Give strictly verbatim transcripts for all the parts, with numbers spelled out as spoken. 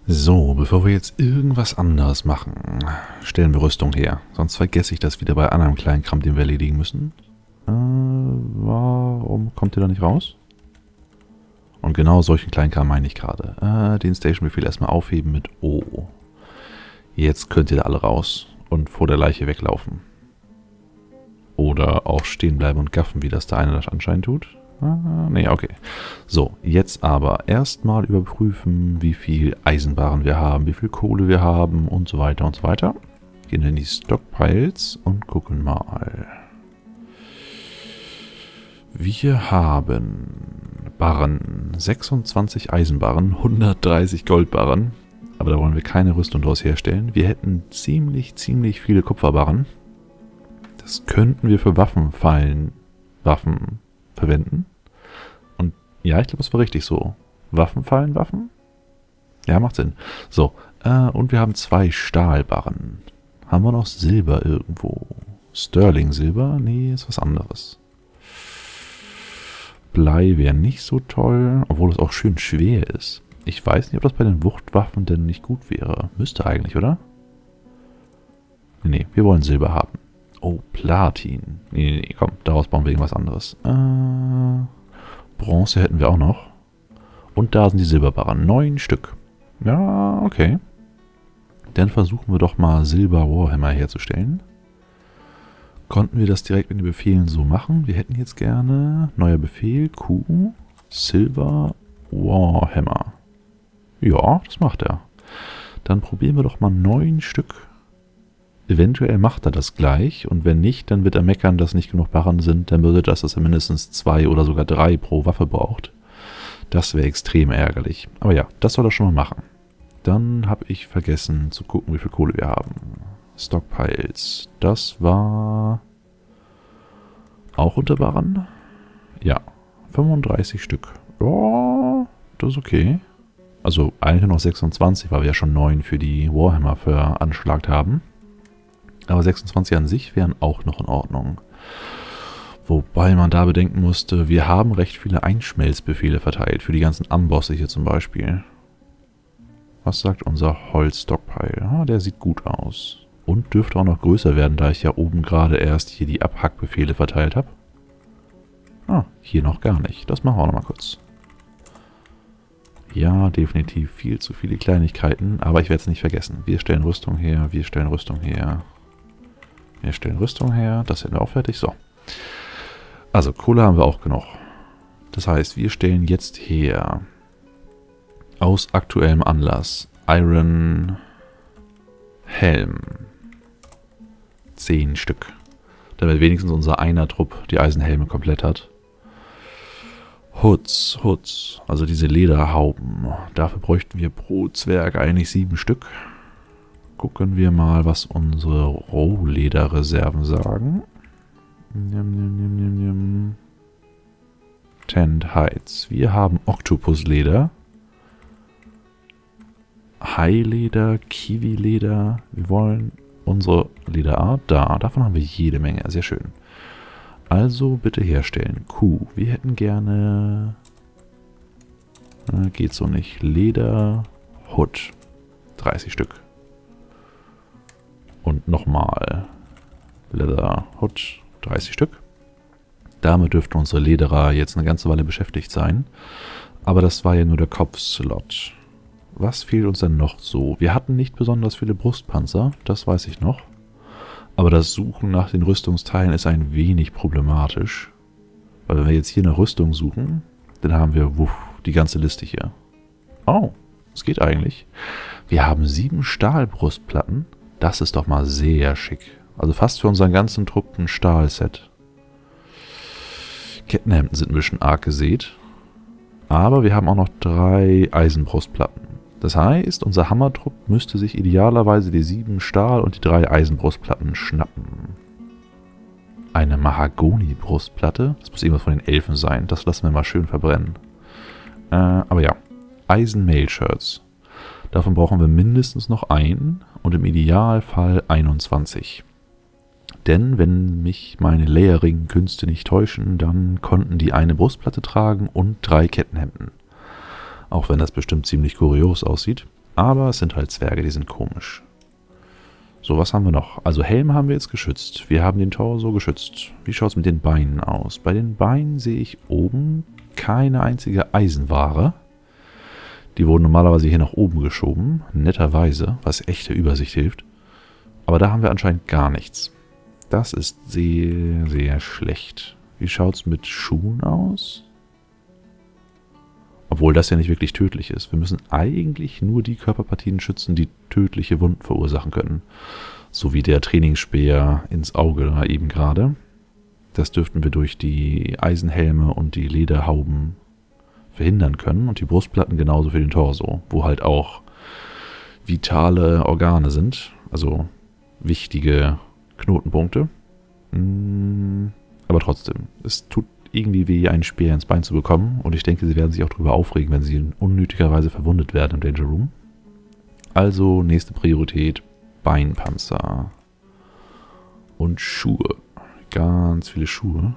So, bevor wir jetzt irgendwas anderes machen, stellen wir Rüstung her. Sonst vergesse ich das wieder bei anderem Kleinkram, den wir erledigen müssen. Äh, warum kommt ihr da nicht raus? Und genau solchen Kleinkram meine ich gerade. Äh, den Station-Befehl erstmal aufheben mit O. Jetzt könnt ihr da alle raus und vor der Leiche weglaufen. Oder auch stehen bleiben und gaffen, wie das der eine das anscheinend tut. Ah, nee, okay. So, jetzt aber erstmal überprüfen, wie viel Eisenbarren wir haben, wie viel Kohle wir haben und so weiter und so weiter. Gehen in die Stockpiles und gucken mal. Wir haben Barren, sechsundzwanzig Eisenbarren, hundertdreißig Goldbarren. Aber da wollen wir keine Rüstung draus herstellen. Wir hätten ziemlich, ziemlich viele Kupferbarren. Das könnten wir für Waffenfallen, Waffen verwenden. Und ja, ich glaube, das war richtig so. Waffenfallen, Waffen? Ja, macht Sinn. So, äh, und wir haben zwei Stahlbarren. Haben wir noch Silber irgendwo? Sterling Silber? Nee, ist was anderes. Blei wäre nicht so toll, obwohl es auch schön schwer ist. Ich weiß nicht, ob das bei den Wuchtwaffen denn nicht gut wäre. Müsste eigentlich, oder? Nee, wir wollen Silber haben. Oh, Platin. Nee, nee, nee, komm, daraus bauen wir irgendwas anderes. Äh, Bronze hätten wir auch noch. Und da sind die Silberbarren. Neun Stück. Ja, okay. Dann versuchen wir doch mal Silber-Warhammer herzustellen. Konnten wir das direkt in den Befehlen so machen? Wir hätten jetzt gerne neuer Befehl, Q, Silver, Warhammer. Ja, das macht er. Dann probieren wir doch mal neun Stück. Eventuell macht er das gleich und wenn nicht, dann wird er meckern, dass nicht genug Barren sind. Dann bedeutet das, dass er mindestens zwei oder sogar drei pro Waffe braucht. Das wäre extrem ärgerlich. Aber ja, das soll er schon mal machen. Dann habe ich vergessen zu gucken, wie viel Kohle wir haben. Stockpiles. Das war auch unter Barren? Ja, fünfunddreißig Stück. Ja, das ist okay. Also eigentlich noch sechsundzwanzig, weil wir ja schon neun für die Warhammer veranschlagt haben. Aber sechsundzwanzig an sich wären auch noch in Ordnung. Wobei man da bedenken musste, wir haben recht viele Einschmelzbefehle verteilt. Für die ganzen Ambosse hier zum Beispiel. Was sagt unser Holz-Stockpile? Ah, der sieht gut aus. Und dürfte auch noch größer werden, da ich ja oben gerade erst hier die Abhackbefehle verteilt habe. Ah, hier noch gar nicht. Das machen wir auch noch mal kurz. Ja, definitiv viel zu viele Kleinigkeiten, aber ich werde es nicht vergessen. Wir stellen Rüstung her, wir stellen Rüstung her. Wir stellen Rüstung her, das hätten wir auch fertig. So. Also, Kohle haben wir auch genug. Das heißt, wir stellen jetzt her, aus aktuellem Anlass, Iron Helm. Zehn Stück. Damit wenigstens unser einer Trupp die Eisenhelme komplett hat. Hoods, Hoods, also diese Lederhauben. Dafür bräuchten wir pro Zwerg eigentlich sieben Stück. Gucken wir mal, was unsere Rohlederreserven sagen. Njam, njam, njam, njam, njam. Tent Heights. Wir haben Oktopusleder. Haileder, Kiwi-Leder. Wir wollen unsere Lederart da. Davon haben wir jede Menge. Sehr schön. Also bitte herstellen. Q. Wir hätten gerne... Äh, geht so nicht. Leder. Hood. dreißig Stück. Und nochmal Leather Hood, dreißig Stück. Damit dürften unsere Lederer jetzt eine ganze Weile beschäftigt sein. Aber das war ja nur der Kopfslot. Was fehlt uns denn noch so? Wir hatten nicht besonders viele Brustpanzer, das weiß ich noch. Aber das Suchen nach den Rüstungsteilen ist ein wenig problematisch. Weil wenn wir jetzt hier nach Rüstung suchen, dann haben wir wuff, die ganze Liste hier. Oh, es geht eigentlich. Wir haben sieben Stahlbrustplatten. Das ist doch mal sehr schick. Also fast für unseren ganzen Trupp ein Stahlset. Kettenhemden sind ein bisschen arg gesät. Aber wir haben auch noch drei Eisenbrustplatten. Das heißt, unser Hammertrupp müsste sich idealerweise die sieben Stahl- und die drei Eisenbrustplatten schnappen. Eine Mahagoni-Brustplatte. Das muss irgendwas von den Elfen sein. Das lassen wir mal schön verbrennen. Äh, aber ja. Eisen-Mail-Shirts. Davon brauchen wir mindestens noch einen und im Idealfall einundzwanzig. Denn wenn mich meine Layering-Künste nicht täuschen, dann konnten die eine Brustplatte tragen und drei Kettenhemden. Auch wenn das bestimmt ziemlich kurios aussieht. Aber es sind halt Zwerge, die sind komisch. So, was haben wir noch? Also Helm haben wir jetzt geschützt. Wir haben den Torso geschützt. Wie schaut es mit den Beinen aus? Bei den Beinen sehe ich oben keine einzige Eisenware. Die wurden normalerweise hier nach oben geschoben. Netterweise, was echte Übersicht hilft. Aber da haben wir anscheinend gar nichts. Das ist sehr, sehr schlecht. Wie schaut es mit Schuhen aus? Obwohl das ja nicht wirklich tödlich ist. Wir müssen eigentlich nur die Körperpartien schützen, die tödliche Wunden verursachen können. So wie der Trainingsspeer ins Auge da eben gerade. Das dürften wir durch die Eisenhelme und die Lederhauben verhindern können. Und die Brustplatten genauso für den Torso, wo halt auch vitale Organe sind. Also wichtige Knotenpunkte. Aber trotzdem, es tut irgendwie weh, einen Speer ins Bein zu bekommen. Und ich denke, sie werden sich auch darüber aufregen, wenn sie unnötigerweise verwundet werden im Danger Room. Also nächste Priorität, Beinpanzer. Und Schuhe. Ganz viele Schuhe.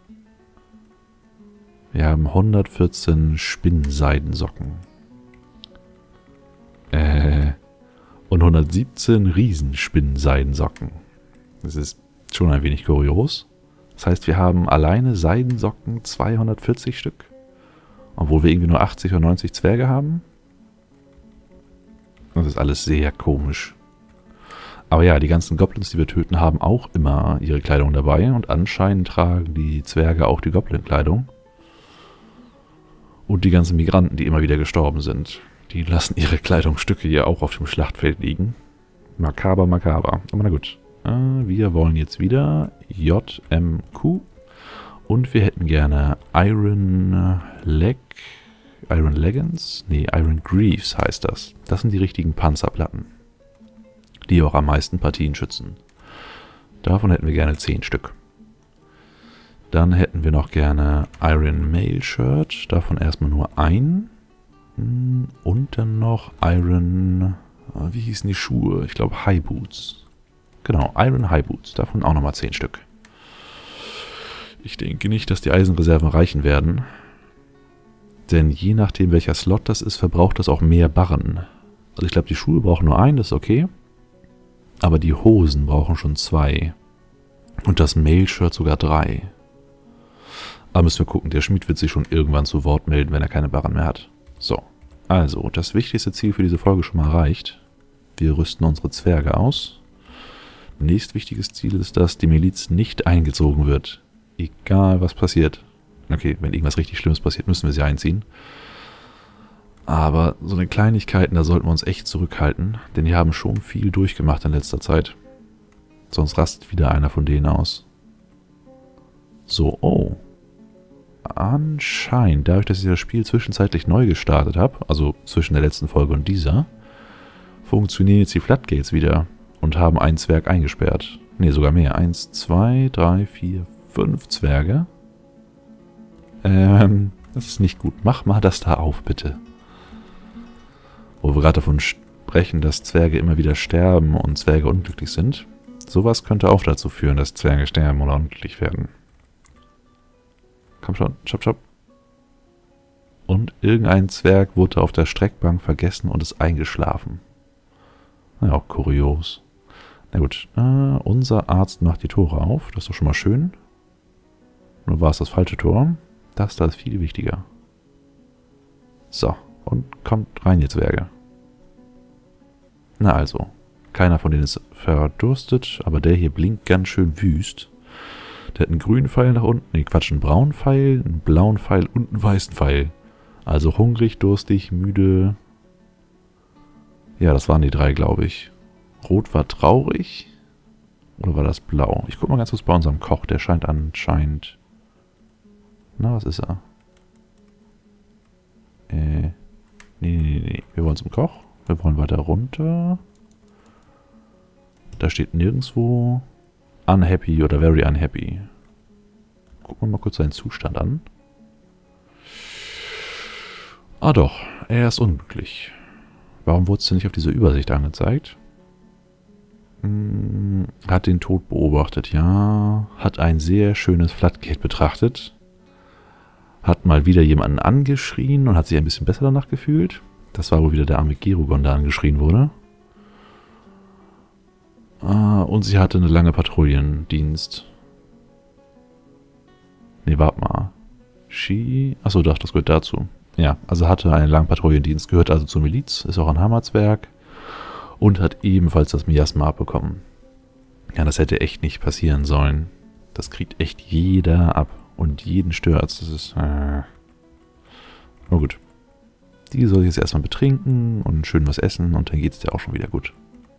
Wir haben hundertvierzehn Spinnenseidensocken. Äh, und hundertsiebzehn Riesenspinnenseidensocken. Das ist schon ein wenig kurios. Das heißt, wir haben alleine Seidensocken zweihundertvierzig Stück. Obwohl wir irgendwie nur achtzig oder neunzig Zwerge haben. Das ist alles sehr komisch. Aber ja, die ganzen Goblins, die wir töten, haben auch immer ihre Kleidung dabei. Und anscheinend tragen die Zwerge auch die Goblin-Kleidung. Und die ganzen Migranten, die immer wieder gestorben sind. Die lassen ihre Kleidungsstücke hier auch auf dem Schlachtfeld liegen. Makaber, makaber. Aber na gut. Wir wollen jetzt wieder J M Q und wir hätten gerne Iron Leg, Iron Leggings, nee, Iron Greaves heißt das. Das sind die richtigen Panzerplatten, die auch am meisten Partien schützen. Davon hätten wir gerne zehn Stück. Dann hätten wir noch gerne Iron Mail Shirt, davon erstmal nur ein. Und dann noch Iron, wie hießen die Schuhe? Ich glaube High Boots. Genau, Iron High Boots. Davon auch nochmal zehn Stück. Ich denke nicht, dass die Eisenreserven reichen werden. Denn je nachdem, welcher Slot das ist, verbraucht das auch mehr Barren. Also ich glaube, die Schuhe brauchen nur einen, das ist okay. Aber die Hosen brauchen schon zwei. Und das Mail-Shirt sogar drei. Aber müssen wir gucken, der Schmied wird sich schon irgendwann zu Wort melden, wenn er keine Barren mehr hat. So, also, das wichtigste Ziel für diese Folge schon mal erreicht. Wir rüsten unsere Zwerge aus. Nächstwichtiges Ziel ist, dass die Miliz nicht eingezogen wird. Egal, was passiert. Okay, wenn irgendwas richtig Schlimmes passiert, müssen wir sie einziehen. Aber so eine Kleinigkeiten, da sollten wir uns echt zurückhalten. Denn die haben schon viel durchgemacht in letzter Zeit. Sonst rastet wieder einer von denen aus. So, oh. Anscheinend, dadurch, dass ich das Spiel zwischenzeitlich neu gestartet habe, also zwischen der letzten Folge und dieser, funktionieren jetzt die Floodgates wieder. Und haben einen Zwerg eingesperrt. Ne, sogar mehr. Eins, zwei, drei, vier, fünf Zwerge. Ähm, das ist nicht gut. Mach mal das da auf, bitte. Wo wir gerade davon sprechen, dass Zwerge immer wieder sterben und Zwerge unglücklich sind. Sowas könnte auch dazu führen, dass Zwerge sterben oder unglücklich werden. Komm schon, schop, schop. Und irgendein Zwerg wurde auf der Streckbank vergessen und ist eingeschlafen. Ja, auch kurios. Na gut, äh, unser Arzt macht die Tore auf. Das ist doch schon mal schön. Nur war es das falsche Tor. Das da ist viel wichtiger. So, und kommt rein, ihr Zwerge. Na also, keiner von denen ist verdurstet, aber der hier blinkt ganz schön wüst. Der hat einen grünen Pfeil nach unten, nee, Quatsch, einen braunen Pfeil, einen blauen Pfeil und einen weißen Pfeil. Also hungrig, durstig, müde. Ja, das waren die drei, glaube ich. Rot war traurig. Oder war das blau? Ich gucke mal ganz kurz bei unserem Koch. Der scheint anscheinend... Na, was ist er? Äh... Nee, nee, nee, nee. Wir wollen zum Koch. Wir wollen weiter runter. Da steht nirgendwo unhappy oder very unhappy. Gucken wir mal kurz seinen Zustand an. Ah doch, er ist unglücklich. Warum wurde es denn nicht auf dieser Übersicht angezeigt? Hm, hat den Tod beobachtet, ja. Hat ein sehr schönes Floodgate betrachtet. Hat mal wieder jemanden angeschrien und hat sich ein bisschen besser danach gefühlt. Das war wohl wieder der arme Gerugon, der angeschrien wurde. Ah, und sie hatte eine lange Patrouillendienst. Nee, warte mal. She... Achso, doch, das gehört dazu. Ja, also hatte einen langen Patrouillendienst, gehört also zur Miliz, ist auch ein Hammerzwerg und hat ebenfalls das Miasma abbekommen. Ja, das hätte echt nicht passieren sollen. Das kriegt echt jeder ab und jeden stört's. Das ist... Äh Na gut. Die soll jetzt erstmal betrinken und schön was essen und dann geht's dir auch schon wieder gut.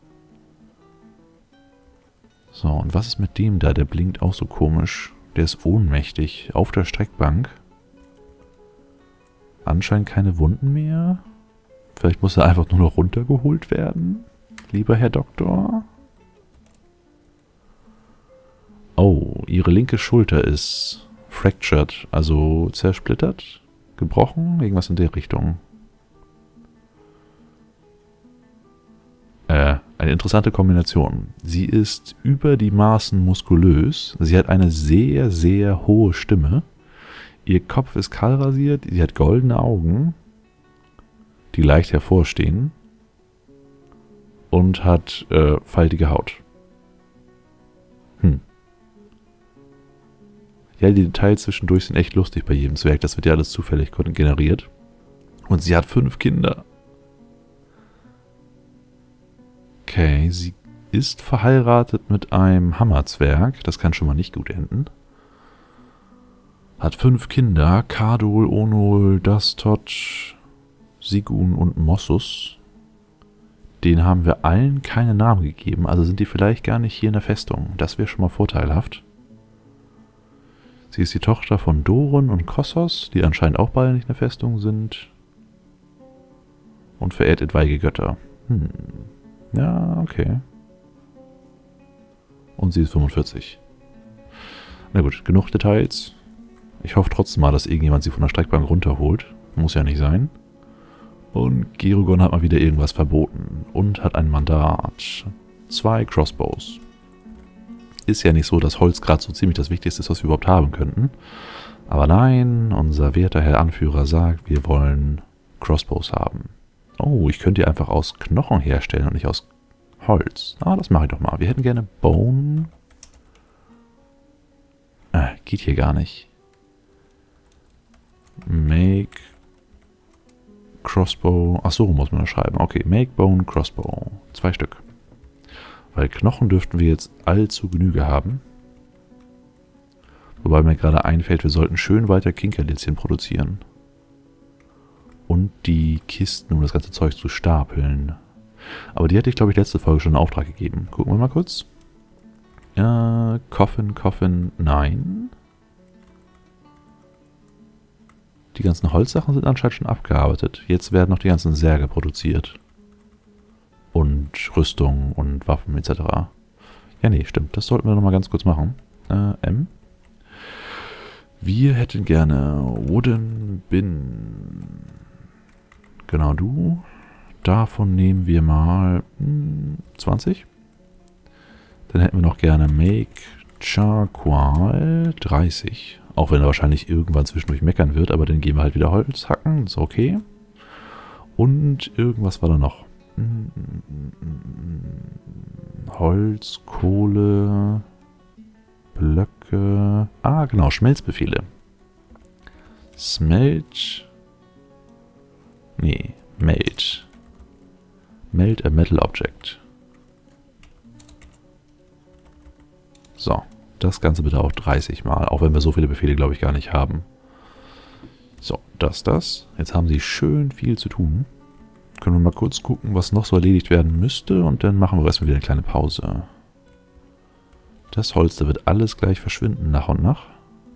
So, und was ist mit dem da? Der blinkt auch so komisch. Der ist ohnmächtig. Auf der Streckbank. Anscheinend keine Wunden mehr. Vielleicht muss er einfach nur noch runtergeholt werden. Lieber Herr Doktor. Oh, ihre linke Schulter ist fractured, also zersplittert, gebrochen, irgendwas in der Richtung. Äh, eine interessante Kombination. Sie ist über die Maßen muskulös. Sie hat eine sehr, sehr hohe Stimme. Ihr Kopf ist kahlrasiert. Sie hat goldene Augen, die leicht hervorstehen. Und hat äh, faltige Haut. Hm. Ja, die Details zwischendurch sind echt lustig bei jedem Zwerg. Das wird ja alles zufällig generiert. Und sie hat fünf Kinder. Okay, sie ist verheiratet mit einem Hammerzwerg. Das kann schon mal nicht gut enden. Hat fünf Kinder. Kadol, Onol, Dastot, Sigun und Mossus. Den haben wir allen keine Namen gegeben. Also sind die vielleicht gar nicht hier in der Festung. Das wäre schon mal vorteilhaft. Sie ist die Tochter von Doron und Kossos, die anscheinend auch beide nicht in der Festung sind. Und verehrt etwaige Götter. Hm. Ja, okay. Und sie ist fünfundvierzig. Na gut, genug Details. Ich hoffe trotzdem mal, dass irgendjemand sie von der Streckbank runterholt. Muss ja nicht sein. Und Gerugon hat mal wieder irgendwas verboten. Und hat ein Mandat. Zwei Crossbows. Ist ja nicht so, dass Holz gerade so ziemlich das Wichtigste ist, was wir überhaupt haben könnten. Aber nein, unser werter Herr Anführer sagt, wir wollen Crossbows haben. Oh, ich könnte die einfach aus Knochen herstellen und nicht aus Holz. Ah, das mache ich doch mal. Wir hätten gerne Bone. Äh, geht hier gar nicht. Make Crossbow. Ach so, muss man das schreiben. Okay, Make Bone Crossbow. Zwei Stück. Weil Knochen dürften wir jetzt allzu Genüge haben. Wobei mir gerade einfällt, wir sollten schön weiter Kinkerlitzchen produzieren. Und die Kisten, um das ganze Zeug zu stapeln. Aber die hatte ich, glaube ich, letzte Folge schon in Auftrag gegeben. Gucken wir mal kurz. Äh, Coffin, Coffin, nein. Die ganzen Holzsachen sind anscheinend schon abgearbeitet. Jetzt werden noch die ganzen Särge produziert. Und Rüstung und Waffen et cetera. Ja, nee, stimmt. Das sollten wir nochmal ganz kurz machen. Äh, M. Wir hätten gerne Wooden Bin. Genau, du. Davon nehmen wir mal hm, zwanzig. Dann hätten wir noch gerne Make Charcoal dreißig. Auch wenn er wahrscheinlich irgendwann zwischendurch meckern wird, aber dann gehen wir halt wieder Holz hacken. Ist okay. Und irgendwas war da noch. Holz, Kohle, Blöcke. Ah, genau, Schmelzbefehle. Smelt. Nee, Melt. Melt a Metal Object. So, das Ganze bitte auch dreißig Mal, auch wenn wir so viele Befehle, glaube ich, gar nicht haben. So, das, das. Jetzt haben sie schön viel zu tun. Können wir mal kurz gucken, was noch so erledigt werden müsste und dann machen wir erstmal wieder eine kleine Pause. Das Holz, da wird alles gleich verschwinden, nach und nach.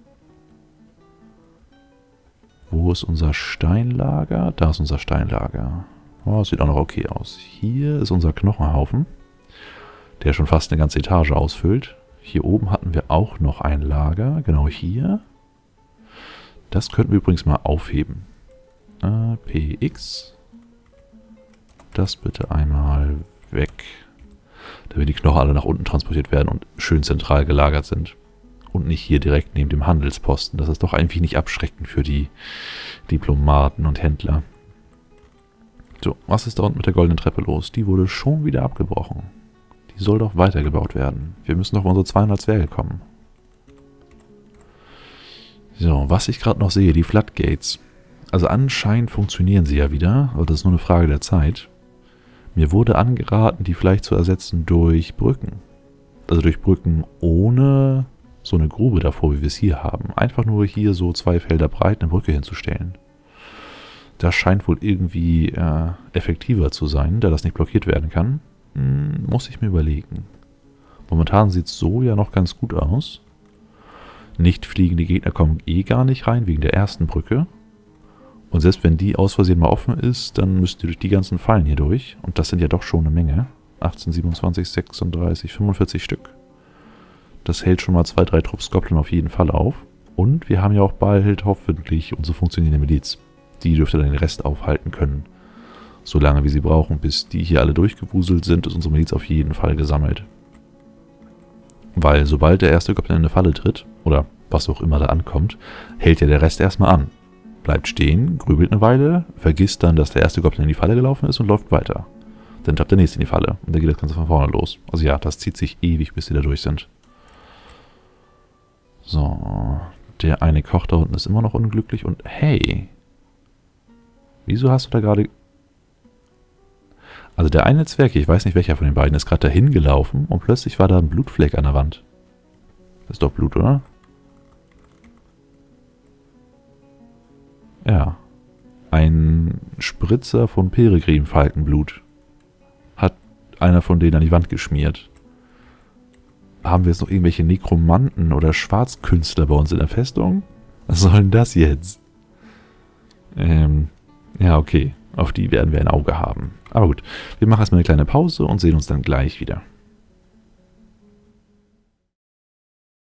Wo ist unser Steinlager? Da ist unser Steinlager. Oh, das sieht auch noch okay aus. Hier ist unser Knochenhaufen, der schon fast eine ganze Etage ausfüllt. Hier oben hatten wir auch noch ein Lager, genau hier. Das könnten wir übrigens mal aufheben. Äh, P X. Das bitte einmal weg. Damit die Knochen alle nach unten transportiert werden und schön zentral gelagert sind. Und nicht hier direkt neben dem Handelsposten. Das ist doch eigentlich nicht abschreckend für die Diplomaten und Händler. So, was ist da unten mit der goldenen Treppe los? Die wurde schon wieder abgebrochen. Die soll doch weitergebaut werden. Wir müssen doch auf unsere zweihundert Zwerge kommen. So, was ich gerade noch sehe, die Floodgates. Also anscheinend funktionieren sie ja wieder, aber das ist nur eine Frage der Zeit. Mir wurde angeraten, die vielleicht zu ersetzen durch Brücken. Also durch Brücken ohne so eine Grube davor, wie wir es hier haben. Einfach nur hier so zwei Felder breit eine Brücke hinzustellen. Das scheint wohl irgendwie äh, effektiver zu sein, da das nicht blockiert werden kann. Hm, muss ich mir überlegen. Momentan sieht es so ja noch ganz gut aus. Nicht fliegende Gegner kommen eh gar nicht rein, wegen der ersten Brücke. Und selbst wenn die aus Versehen mal offen ist, dann müsst ihr durch die ganzen Fallen hier durch. Und das sind ja doch schon eine Menge. achtzehn, siebenundzwanzig, sechsunddreißig, fünfundvierzig Stück. Das hält schon mal zwei, drei Trupps Goblin auf jeden Fall auf. Und wir haben ja auch bald hoffentlich unsere funktionierende Miliz. Die dürfte dann den Rest aufhalten können. So lange wie sie brauchen, bis die hier alle durchgewuselt sind, ist unsere Miliz auf jeden Fall gesammelt. Weil sobald der erste Goblin in eine Falle tritt, oder was auch immer da ankommt, hält ja der Rest erstmal an. Bleibt stehen, grübelt eine Weile, vergisst dann, dass der erste Goblin in die Falle gelaufen ist und läuft weiter. Dann tappt der nächste in die Falle und dann geht das Ganze von vorne los. Also ja, das zieht sich ewig, bis die da durch sind. So, der eine Koch da unten ist immer noch unglücklich und hey, wieso hast du da gerade... Also der eine Zwerg, ich weiß nicht welcher von den beiden, ist gerade dahin gelaufen und plötzlich war da ein Blutfleck an der Wand. Das ist doch Blut, oder? Ja. Ein Spritzer von Peregrin-Falkenblut hat einer von denen an die Wand geschmiert. Haben wir jetzt noch irgendwelche Nekromanten oder Schwarzkünstler bei uns in der Festung? Was soll denn das jetzt? Ähm, ja, okay. Auf die werden wir ein Auge haben. Aber gut, wir machen erstmal eine kleine Pause und sehen uns dann gleich wieder.